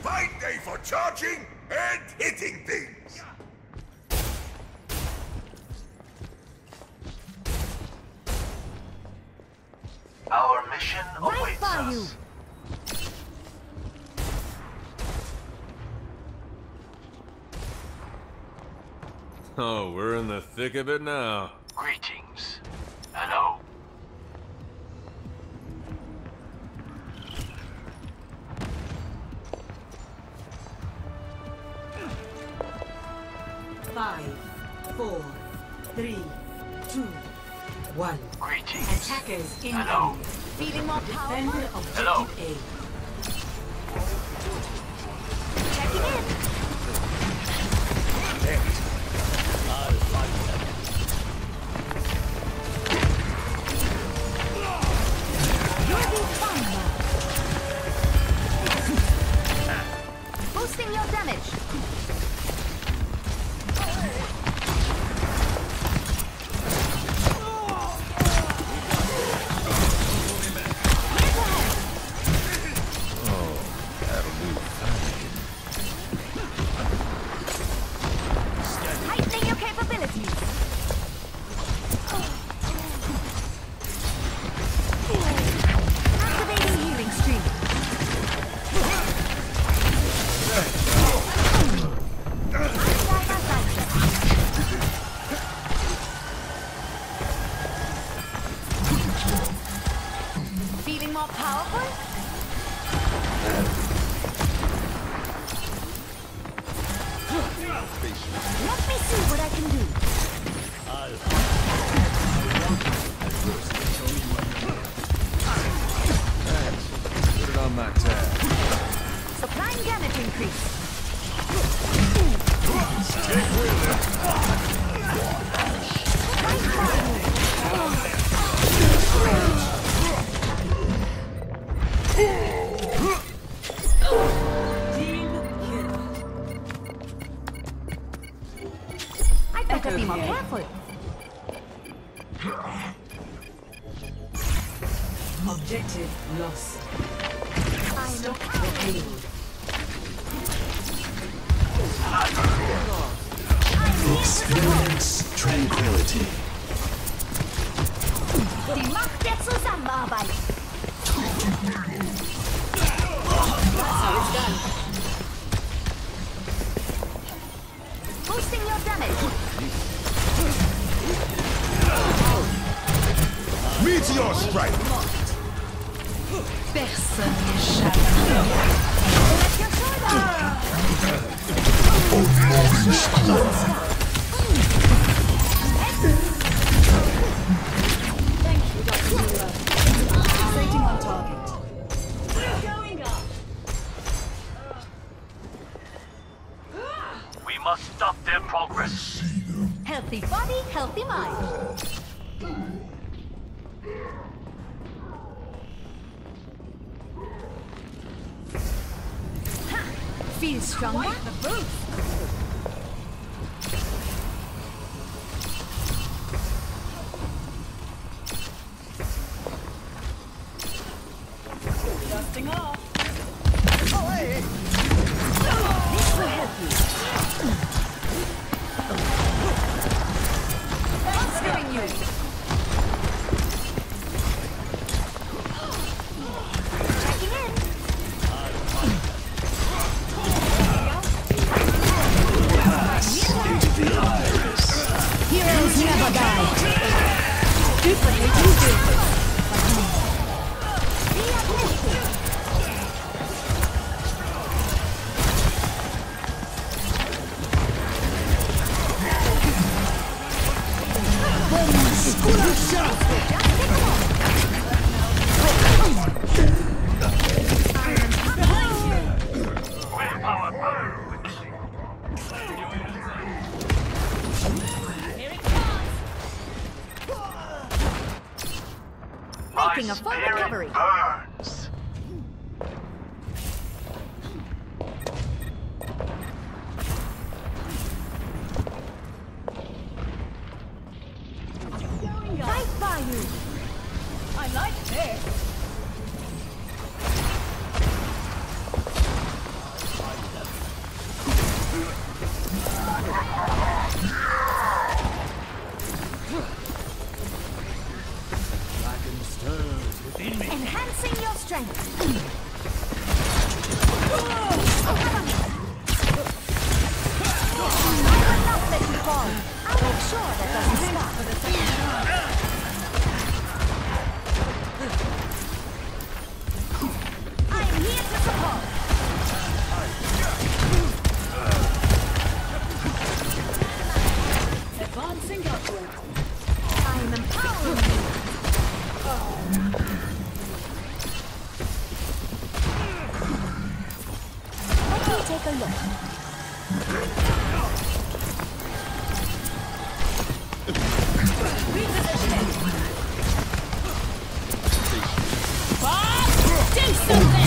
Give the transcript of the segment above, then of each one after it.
Fine day for charging and hitting things! Our mission awaits us. Oh, we're in the thick of it now. Greetings. Hello. Five, 4, 3, 2, 1. Greetings. Attackers in. Hello. Feeling more powerful. Defender objective Hello. A. Checking in. You're being fine now. Boosting your damage. Heightening your capabilities. Activating healing stream. Feeling more powerful? Let me see what I can do. Put it on my tab. Supplying damage increase. I better be more careful. Objective lost. I'm Stop the payload. Experience tranquility. Die Macht der Zusammenarbeit. That's how it's done. Boosting your damage. Meteor strike! Personne n'échappe. Let your shoulder. Thank you, Dr. Muller. Concentrating on target. Going up. We must stop their progress. Healthy body, healthy mind. Feel stronger? The boost. Dusting off. This will help you. Monstering you. Checking in. Into the iris. Heroes never die. Duplicating business. Be uplifted. Willpower burn. Making a full recovery. Burns. Right by you. I like this. Enhancing your strength. I will not let you fall. I'll make sure that doesn't stop. I am here to support. Advancing upward. I am empowering you. Let me take a look. Repositioning. Bob, do something!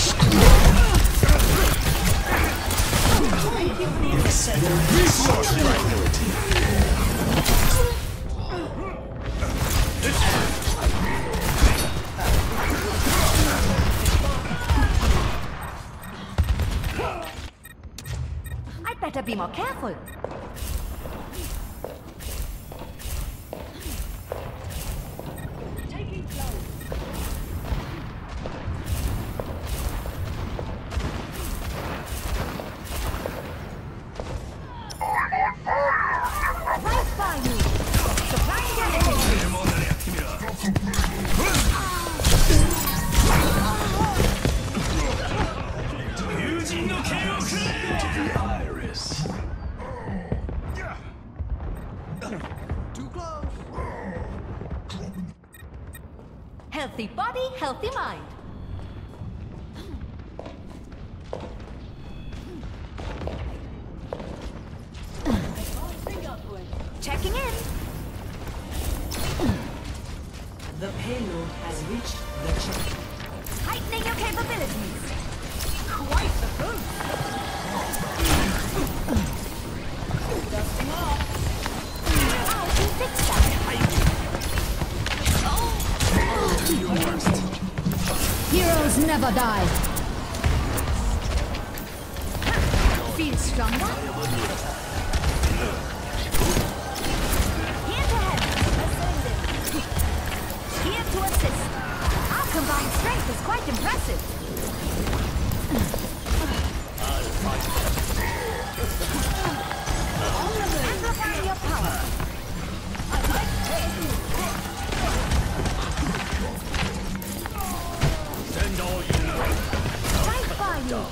I'd better be more careful. Taking flow. Right by you. Supplying damage. The iris. Healthy body, healthy mind. Advancing upward. Checking in. The payload has reached the chip. Heightening your capabilities. Quite the boost. Dusting off. I can fix that. Heroes never die. Feel stronger? Here to help. Here to assist. Our combined strength is quite impressive. Amplifying your power. Right by you.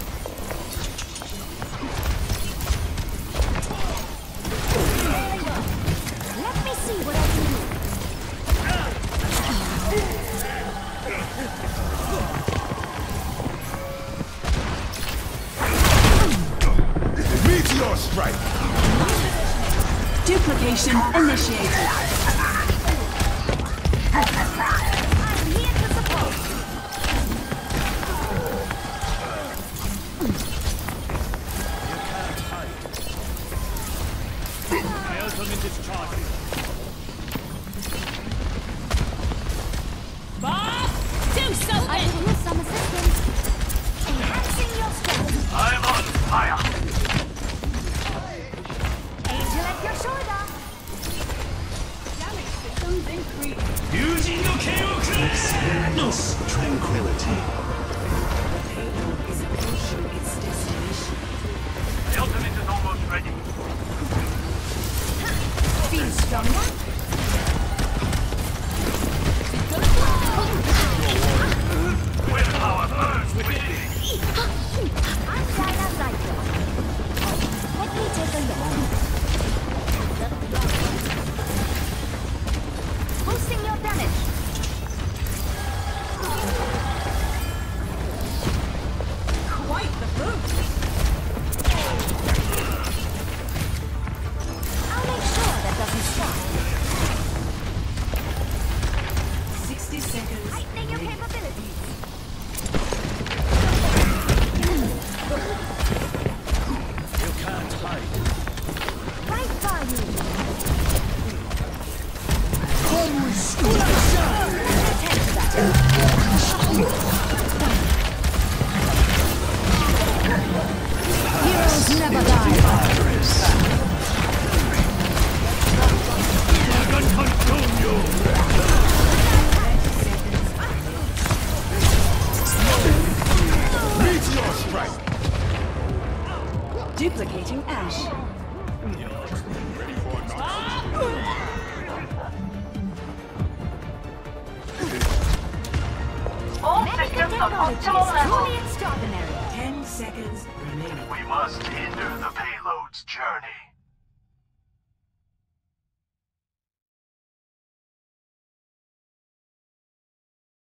Let me see what I can do. Meteor strike! Duplication initiated. I'm here to support. Bob, do I something! could use some assistance. Enhancing your strength. I'm on fire. Angel at your shoulder. Damage systems increase. Tranquility. Payload is approaching its destination. The ultimate is almost ready. Feel stronger? Willpower burns within me. I'm Dinah Zyko. Let me take a look. Boosting your damage. Quite the boost. I'll make sure that doesn't stop. 60 seconds. Heightening your capabilities. Right by you. Attend to that. Heroes never die. Ash. All Medical systems on technology is optimal level. truly extraordinary. 10 seconds remaining. We must hinder the payload's journey.